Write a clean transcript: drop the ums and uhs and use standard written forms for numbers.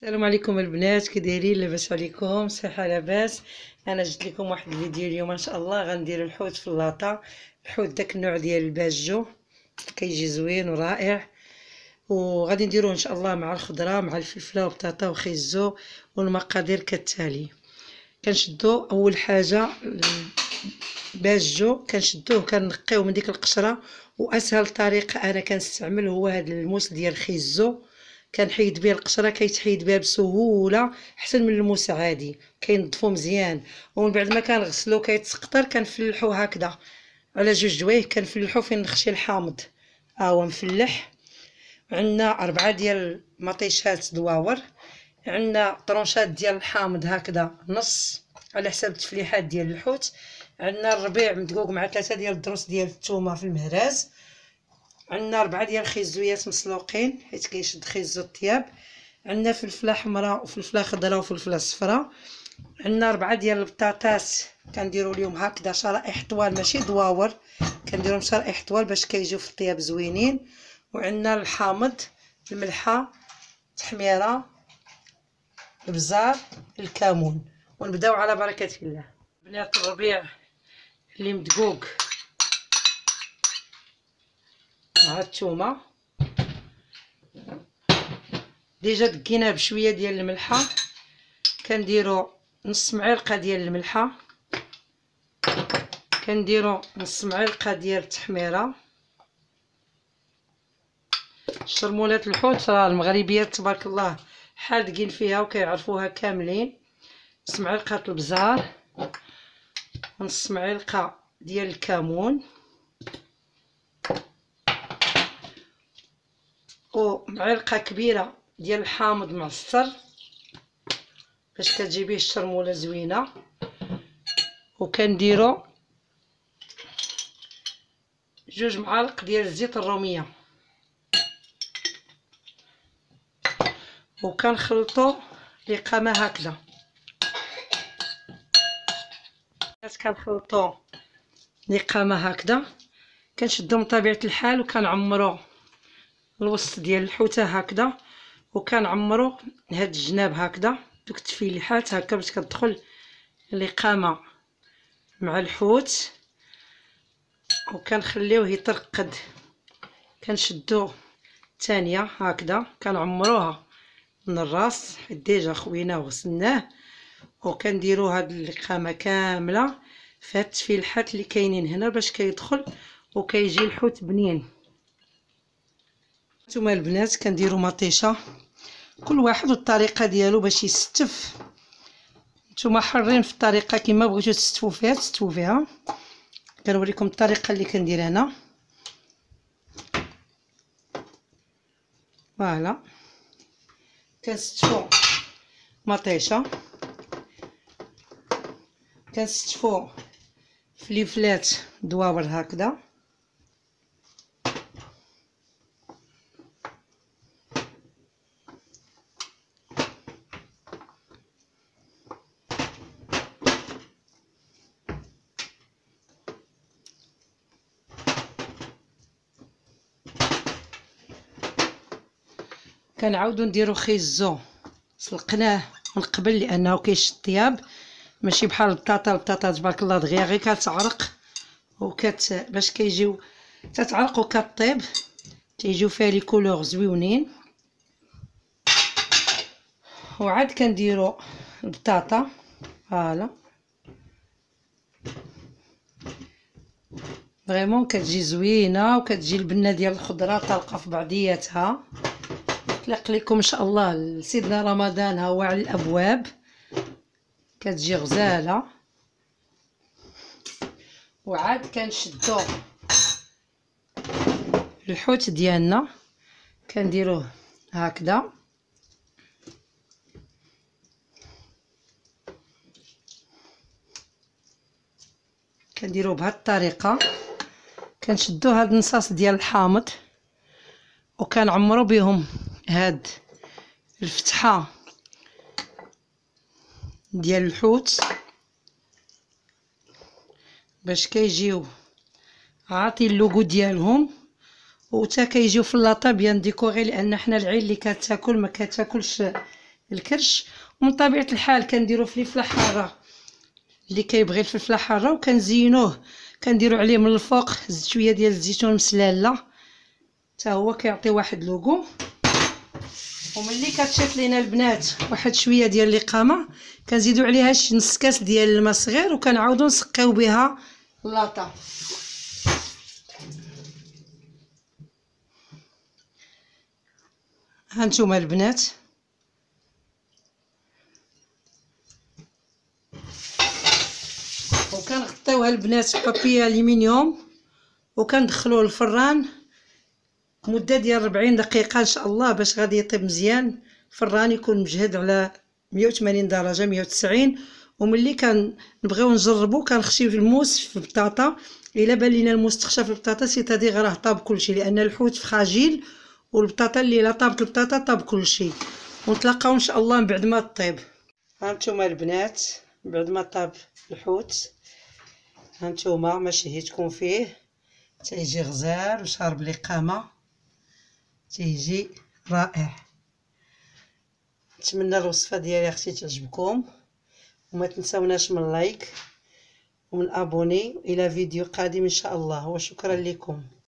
السلام عليكم البنات، كي دايرين؟ لاباس عليكم؟ صحه لاباس. انا جبت لكم واحد الفيديو اليوم ان شاء الله غندير الحوت في اللاطه. الحوت داك النوع ديال الباجو كيجي زوين ورائع، وغادي نديروه ان شاء الله مع الخضره مع الفلفله وبطاطا وخيزو. والمقادير كالتالي: كنشدو اول حاجه الباجو، كنشدوه كنقيوه من ديك القشره، واسهل طريقه انا كنستعمل هو هذا الموس ديال الخيزو. كنحيد بيه القشره، كيتحيد بها بسهوله احسن من الموس عادي، كينظفو مزيان. ومن بعد ما كنغسلو كيتسقطر كنفلحو هكذا على جوج جوايه، كنفلحو فين نخشي الحامض. ها هو مفلح. عندنا 4 ديال مطيشات دواور، عندنا طرونشات ديال الحامض هكذا نص على حساب التفليحات ديال الحوت. عندنا الربيع مدقوق مع 3 ديال الدروس ديال الثومه في المهراز. عندنا 4 ديال الخيزويات مسلوقين حيت كيشد خيزو الطياب. عندنا فلفله حمراء وفلفله خضراء وفلفله صفراء. عندنا 4 ديال البطاطات كنديروا لهم هكذا شرائح طوال ماشي دواور، كنديرهم شرائح طوال باش كيجيو في الطياب زوينين. وعندنا الحامض، الملحه، التحميره، البزار، الكمون. ونبداو على بركه الله. بنات الربيع اللي مدقوق مع الثومه ديجا دقيناه بشويه ديال الملحه، كنديروا نص معلقه ديال الملحه، كنديروا نص معلقه ديال التحميره. شرمولات الحوت راه المغربيات تبارك الله حالقين فيها وكيعرفوها كاملين. نص معلقه البزار، نص معلقه ديال الكمون، ومعلقه كبيره ديال الحامض معصر باش كتجيبيه الشرموله زوينه. وكنديروا 2 معالق ديال الزيت الروميه، وكنخلطوا القامه هكذا. كنخلطوا القامه هكذا، كنشدو من طبيعه الحال وكنعمروا الوسط ديال الحوته هكذا، وكنعمروا هاد الجناب هكذا دوك التفيلحات هكا باش كتدخل القامه مع الحوت. وكنخليوه يترقد، كنشدو الثانيه هكذا كنعمروها من الراس حيت ديجا خويناه وغسلناه، وكنديروا هاد القامه كامله في هاد التفيلحات اللي كاينين هنا باش كيدخل وكيجي الحوت بنين. نتوما البنات كنديروا مطيشه كل واحد والطريقه ديالو باش يستف، نتوما حرين في الطريقه كما بغيتو تستفوا فيها تستفوا فيها. كنوريكم الطريقه اللي كندير انا. فوالا كنستفوا مطيشه، كنستفوا فليفلات دواور هكذا، كنعاودو نديرو خيزو سلقناه من قبل لانه كيشد الطياب، ماشي بحال البطاطا تبارك الله دغيا غير كتعرق باش كيجيو تتعرق وكطيب تيجيو فيها لي كولور زويونين. وعاد كنديرو البطاطا فوالا فريمون كتجي زوينه، وكتجي البنه ديال الخضره طالقه في بعضياتها. طلق لكم ان شاء الله سيدنا رمضان ها هو على الابواب، كتجي غزاله. وعاد كنشدو الحوت ديالنا كنديروه هكذا، كنديروه بهذه الطريقه. كنشدو هاد النصاص ديال الحامض وكنعمرو بهم هاد الفتحه ديال الحوت باش كيجيو عاطي اللوغو ديالهم، وتا كيجيو في اللاطه بيان ديكوري، لان حنا العين اللي كتاكل ما كتاكلش الكرش. ومن طبيعه الحال كنديروا فلفله حاره اللي كيبغي الفلفله حاره، وكنزينوه كنديروا عليه من الفوق شويه ديال الزيتون مسلاله حتى هو كيعطي واحد لوغو. وملي كتشيط لينا البنات واحد شويه ديال الاقامه كنزيدوا عليها شي نص كاس ديال الماء صغير، وكنعاودوا نسقيو بها لاطه. هانتوما البنات وكنغطيوها البنات بابي الومنيوم وكندخلوه للفران مده ديال 40 دقيقه ان شاء الله باش غادي يطيب مزيان. الفران يكون مجهد على 180 درجه 190. وملي كنبغيو نجربو كنخشيو في الموس في البطاطا، الا بان لينا الموس تخشى في البطاطا سيتادير راه طاب كلشي، لان الحوت فراجيل والبطاطا اللي لا طابت البطاطا طاب كلشي. ونتلاقاو ان شاء الله من بعد ما طيب. هانتوما البنات بعد ما طاب الحوت، هانتوما ما شهيتكم فيه تيجي غزال وشارب الاقامه، تيجي رائع. نتمنى الوصفه ديالي اختي تعجبكم، وما تنساوناش من لايك ومن ابوني. الى فيديو قادم ان شاء الله، وشكرا لكم.